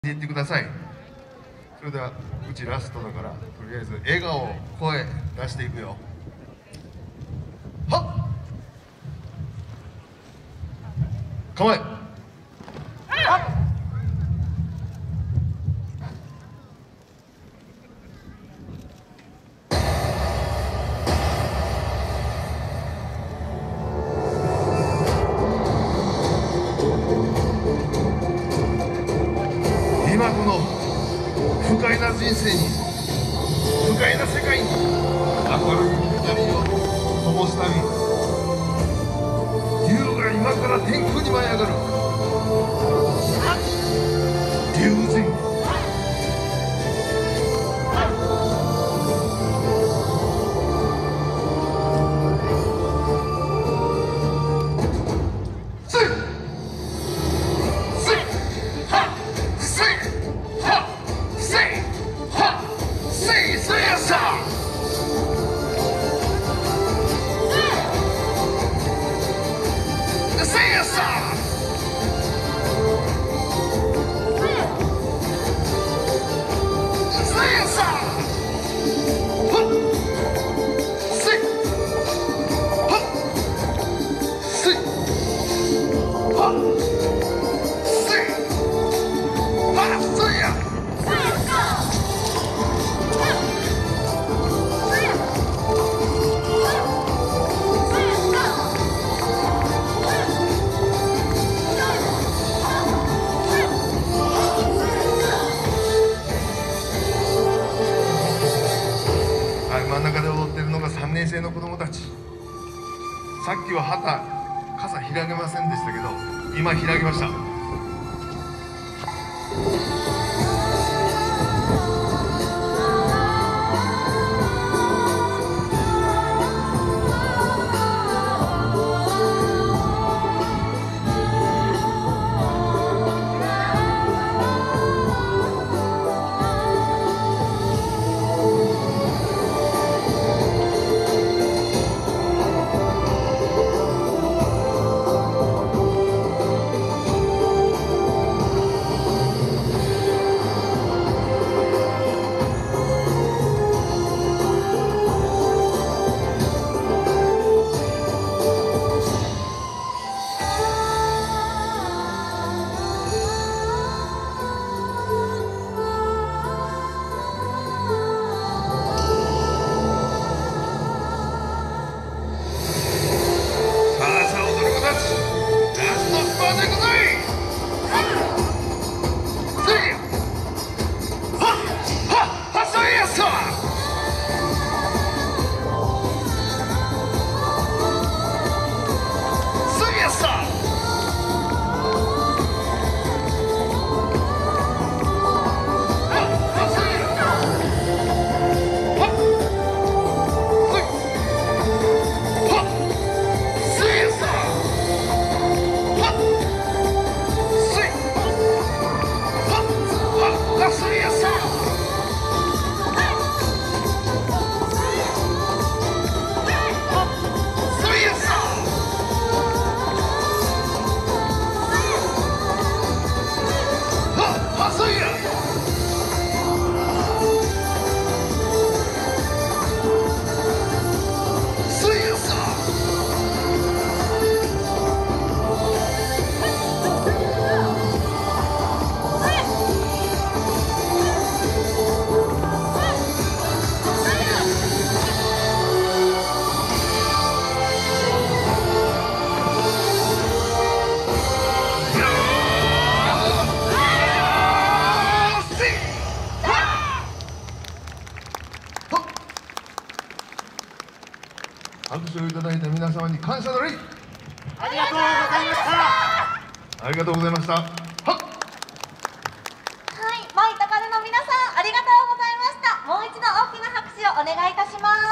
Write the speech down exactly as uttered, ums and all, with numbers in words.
言ってください。それではうちラストだから、とりあえず笑顔、声出していくよ。はっ、構え。今この不快な人生に、不快な世界に明るい光を灯すために、竜が今から天空に舞い上がる。竜神。真ん中で踊ってるのがさんねん生の子供たち。さっきは旗傘開けませんでしたけど、今開きました。拍手をいただいた皆様に感謝の礼。 ありがとうございました。 ありがとうございました。はっ。 はい、舞高根の皆さん、ありがとうございました。もう一度大きな拍手をお願いいたします。